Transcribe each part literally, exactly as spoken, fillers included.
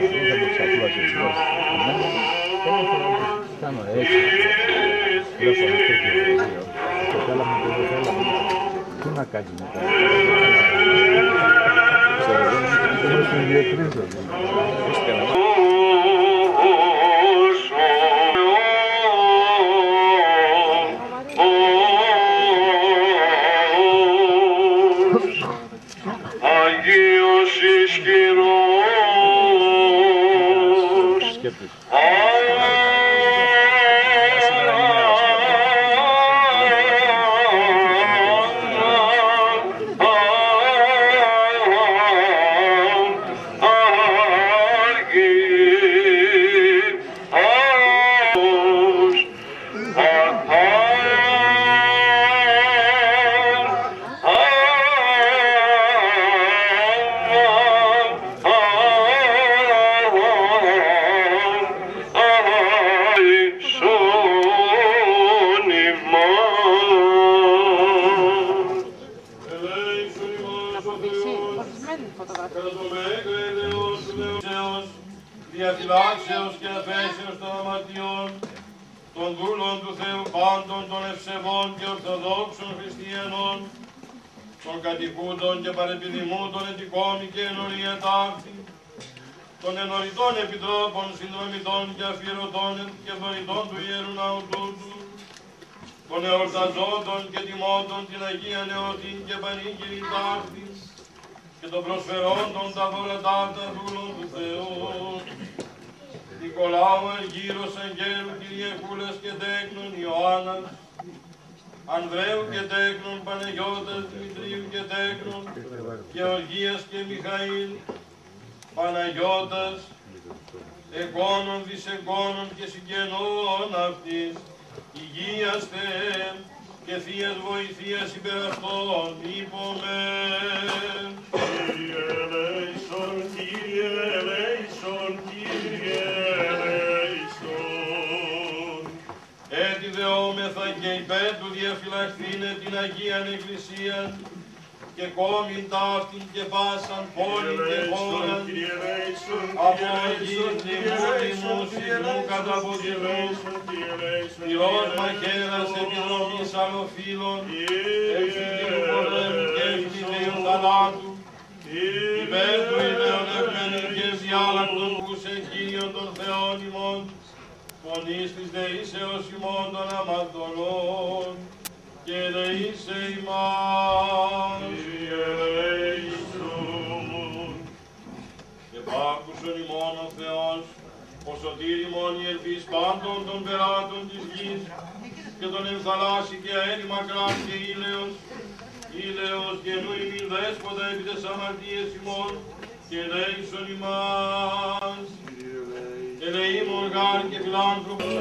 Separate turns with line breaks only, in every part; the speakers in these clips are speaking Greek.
Κάνω έτσι. Βλέπω αυτό και το δύο. Και θέλαμε και δεν θέλαμε. Τι να κάνει μετά. Ξέρω, δεν είμαστε διακρίνοντας.
Αγίος ισχυρός.
Σκέπτης.
Διαφυλάξεως και αφέσεως των αμαρτιών, των δούλων του Θεού πάντων των ευσεβών και ορθοδόξων χριστιανών, των κατοικούντων και παρεπιδημούντων ετικών και ενωρία ταύτη, των ενωριτών επιτρόπων, συνδρομητών και αφιερωτών και δωρητών του Ιερού Ναού τούτου, των εορταζόντων και τιμώντων την Αγία Νεωτήν και πανήγυρη ταύτη, και των προσφερόντων τα δωρετά τα δούλων του Θεού, Νικολάου Αργύρος, Αγγέλου, Κυριακούλας και Τέκνων, Ιωάννας, Ανδρέου και Τέκνων, Παναγιώτας, Δημητρίου και Τέκνων, Γεωργίας και Μιχαήλ, Παναγιώτας, εγγόνων, δισεγγόνων και συγγενών αυτής, υγείαστε και θείας βοηθείας υπέρ αυτών, είπομεν.
Κύριε ελέησον, Κύριε ελέησον, Κύριε ελέησον.
Έτσι δεόμεθα και υπέρ του διαφυλαχθήνε την Αγίαν Εκκλησίαν και κόμην ταύτην και πάσαν πόλην και χώραν από οργής λιμού συγνού καταποδηλού πυρός μαχαίρας επιδρομής αλλοφύλων ευθυντήρου πολέμου και ευθυντήρου θανάτου υπέρ του ιδεονευμένου και διάλακτον που σε Κύριον των Θεών ημών φωνής της δεήσεως ημών των αμαρτωλών και ελεήσε ημάς.
Κύριε ελέησον.
Και πάκουσον ημών ο Θεός, ο σωτήρ ημών η ελπίς πάντων των περάτων της γης και τον ενθαλάσσι και αέρι μακράς και ήλαιος, ήλαιος γενού ημίν δέσποτα επί τες αμαρτίες ημών και ελέησον ημάς. Ελεήμων γάρ και φιλάνθρωπος.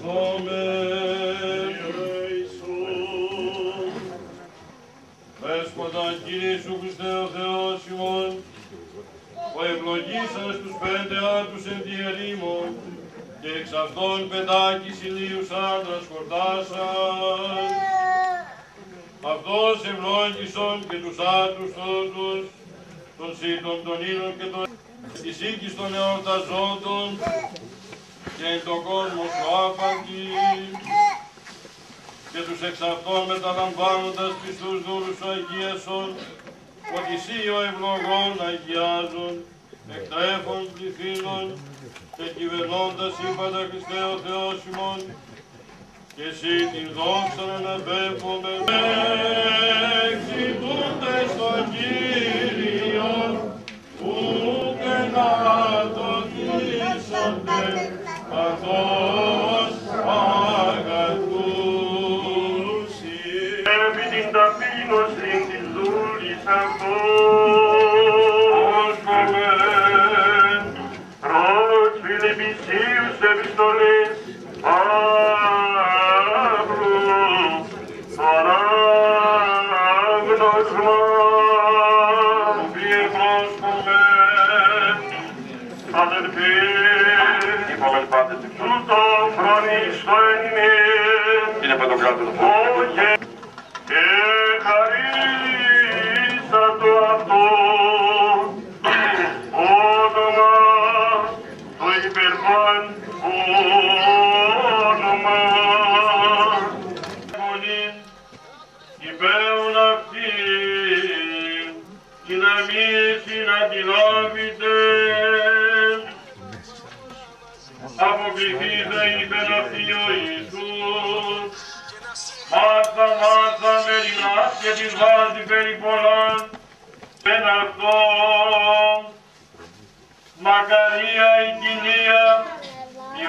ευχηθόμεν. Δέσποτα Κύριε Ιησού Χριστέ ο Θεός ημών, που ευλογήσας τους πέντε άντρους εν τη ερήμον, και εξ αυτών πεντάκης ηλίους άντρας χορτάσαν. Αυτός ευλόγησον και τους άντρους τότους, των σύντων των ήλων και των της οίκης των εορταζόντων, και εν τον κόσμο σου άπαντη, και τους εξ αυτών μεταλαμβάνοντας πιστούς δούλους σου αγίασον, ότι εσύ ο ευλογών αγιάζων, εκτρέφων πληθύνων, και κυβερνώντας είπαντα Χριστέ ο Θεός ημών, και εσύ την δόξα να αναπέφωμεν. Εξητούνται στον Κύριο, που και να το κλείσονται, καθώς αγαθούς.
Επί την ταπείνωση της δούλης αυτός, προς Φιλιππισίους επιστολής, Παύλου, παράγνωσμα,
Οποίε πρόσκομεν,
αδελφοί, τούτο φρονίστο εν ημίν,
Είναι παντοκράτο.
όχι, και χαρίσατο αυτό, όνομα, το υπερπάν όνομα,
φωνήν, υπέων αυτήν, και να μη εσύ να την λάβετε. Αποκριθείτε είπεν αυτή ο Ιησούς, Μάρθα, Μάρθα, μερινάς και της βάζει περί πολλών, εν αυτό, μακαρία η κοινία, η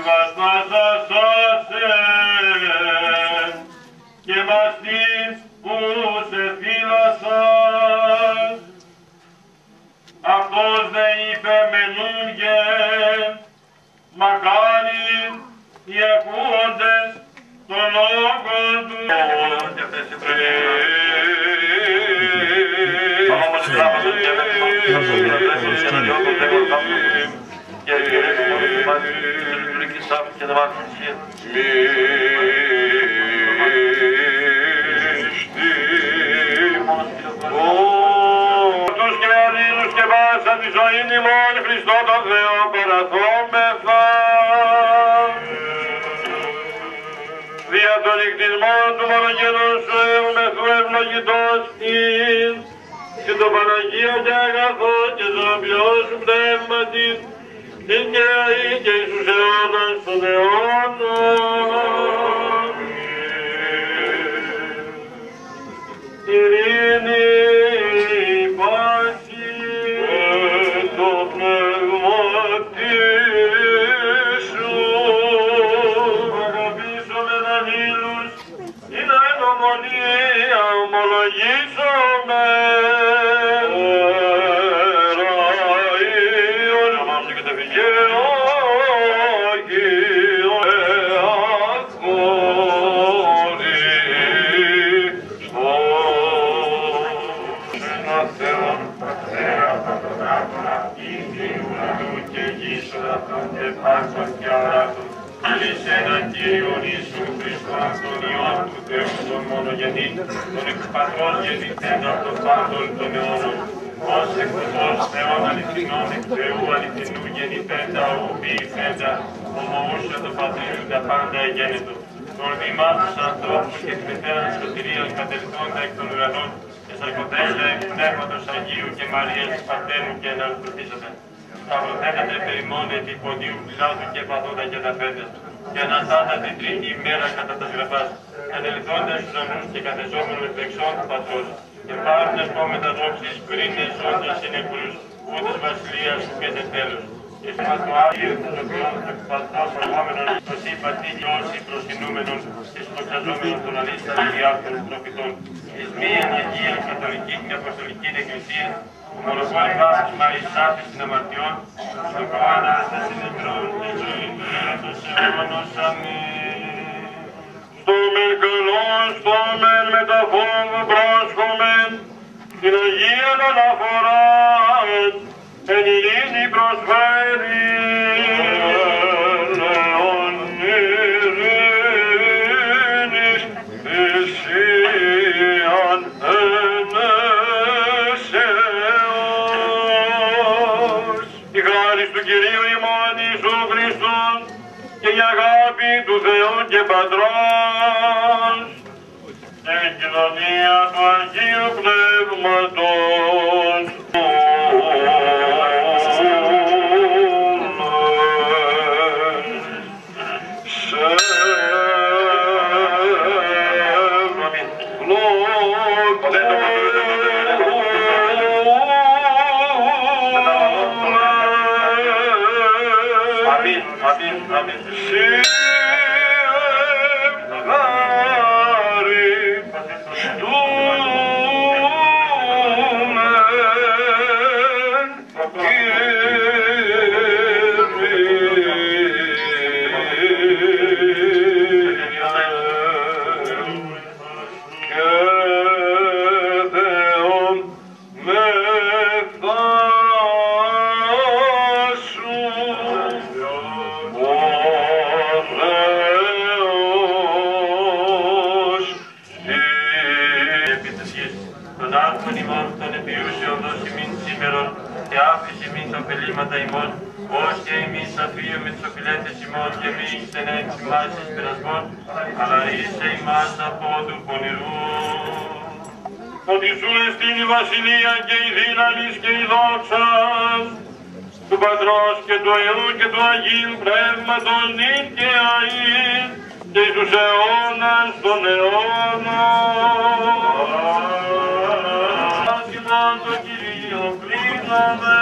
βαστάζασασεν, και μαστής που σε φύλασαν. Αυτός δε είπε μενούγε, μακάρι οι ακούοντες τον λόγο του. Τους και αλλήλους και πάσα τη ζωήν ημών Χριστό τον Θεό παραθόμεθα. Δια των νυχτισμών του μονογενού σου ευμεθού ευλογητός ειν, και το Παναγίο και αγαθό και ζωοποιό σου πνεύματι, την και αή και εις τους αιώνας των αιώνων. Ειρήνη πάση εν το πνεύματι σου. Αγαπήσομεν αλλήλους, είναι εν ομονία ομολογήσομεν. Κύριον Ιησού Χριστό, τον Υιόν του Θεού, τον μονογενή, τον εξ Πατρός γεννηθέντα από τον πάντων των αιώνων, ως εκ του ως Θεόν αληθινών, εκ Θεού αληθινού γεννηθέντα, ου ποιηθέντα, ομοούσια το Πατρίου τα πάντα εγέννητο. Τον βήμα τους ανθρώπους και τη μητέρας σωτηρίας κατελθόντα εκ των ουρανών, και σαρκωτέντα εκ Πνεύματος Αγίου και Μαρίας Πατέρου και εναρθρωτήσατε. Σταυρωθένατε περιμών επί ποντίου Πιλάτου και παθόντα και τα πέντε. Και αναστάτα την τρίτη ημέρα κατά τα γραφάς, ανελθόντας στους ουρανούς και καθεζόμενος δεξών του Πατρός, και πάρουν επόμενα δόξης κρίνες όντας συνεκρούς, ούτως βασιλείας και τε τέλος. Και σήμα του Άγιου των οποίων του Πατρός προγόμενων, προς είπα τι λιώσει προσκυνούμενων και σποξαζόμενων των αλίστας διάφορων προφητών. Εις μίαν Αγία Καθολική και Αποστολική Εκκλησία, που μονοπόλει βάφτισμα εις άφησιν αμαρτιών, στον κομμάτα στα συνεκρών και ζωή του αίματος αιώνος. Αμήν.
Αγιαστόμεν με τα φόβου πρόσχομεν, την Αγίαν αναφοράν, εν ειρήνη προσφέρει. Ελεον ειρήνης, θυσίαν ενέσεως. Η χάρις του Κυρίου ημών Ιησού Χριστού και η αγάπη του Θεού και Πατρός και η κοινωνία του Αγίου Πνεύματος Αμήν, αμήν. Και άφησε εμείς τα ωφελήματα ημών, ως και εμείς αφίουμε τις οφειλέτες ημών και μη ξενέξ ημάς εις πειρασμών, αλλά ρίσε ημάς από του πονηρού. Ότι σου εστίν η βασιλεία και η δύναμη και η δόξα του Πατρός και του Υιού και του Αγίου Πνεύματος νυν και αΐ και εις τους αιώνας των αιώνων. Σημών το Κύριο κλείνομαι.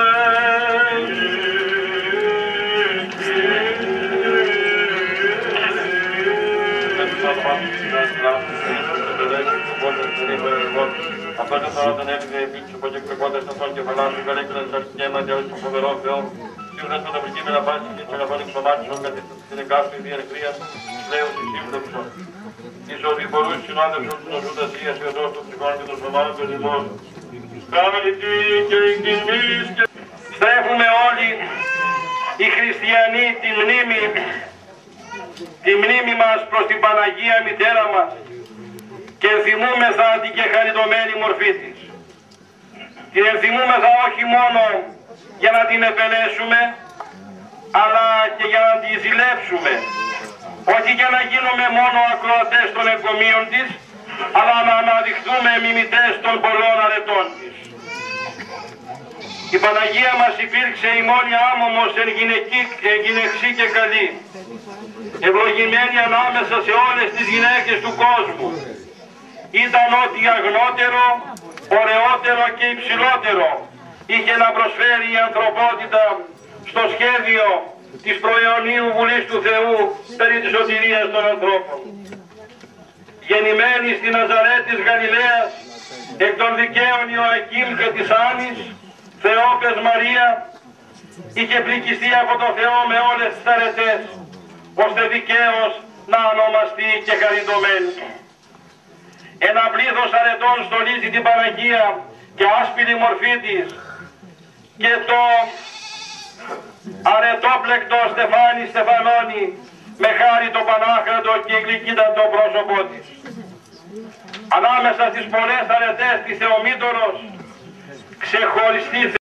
Απέναντι τώρα τον έφυγε επί τους υποκεκρεπώντας των τόν κεφαλάς του καλέκτονας σας και έματε ως τον φοβερό Θεό, σύμφωνα με τα προκείμενα πάση και των λαμβάνει ξωμάτισον κατά την εγκάστου ιδιαρχία, λέω στη σύμπτωξον. Εις ότι μπορούς συνάδελφος του νοσού τασίας και οδός των ψυχών και των σωμάτων των ημών. Κάμελητή και εκτιμής και... Στρέφουμε όλοι οι χριστιανοί τη μνήμη, τη μνήμη μας προς την Παναγία Μητέρα μας και ενθυμούμεθα την και χαριτωμένη μορφή της. Την ενθυμούμεθα όχι μόνο για να την επελέσουμε, αλλά και για να την ζηλέψουμε. Όχι για να γίνουμε μόνο ακροατές των εγκομείων της, αλλά να αναδειχθούμε μιμητές των πολλών αρετών της. Η Παναγία μας υπήρξε η μόνη άμωμος εν γυναιξή και καλή, ευλογημένη ανάμεσα σε όλες τις γυναίκες του κόσμου. Ήταν ό,τι αγνότερο, ωραιότερο και υψηλότερο είχε να προσφέρει η ανθρωπότητα στο σχέδιο της προαιωνίου Βουλής του Θεού περί της σωτηρίας των ανθρώπων. Γεννημένη στη Ναζαρέτ της Γαλιλαίας, εκ των δικαίων Ιωακήμ και της Άννης, Θεόπες Μαρία, είχε πληκιστεί από το Θεό με όλες τις αρετές, ώστε δικαίως να ονομαστεί και χαριτωμένη. Ένα πλήθος αρετών στολίζει την Παναγία και άσπηλη μορφή της και το αρετόπλεκτο στεφάνι στεφανώνει με χάρη το πανάκρατο και γλυκύτατο πρόσωπό της. Ανάμεσα στις πολλές αρετές της Θεομήτωρος ξεχωριστή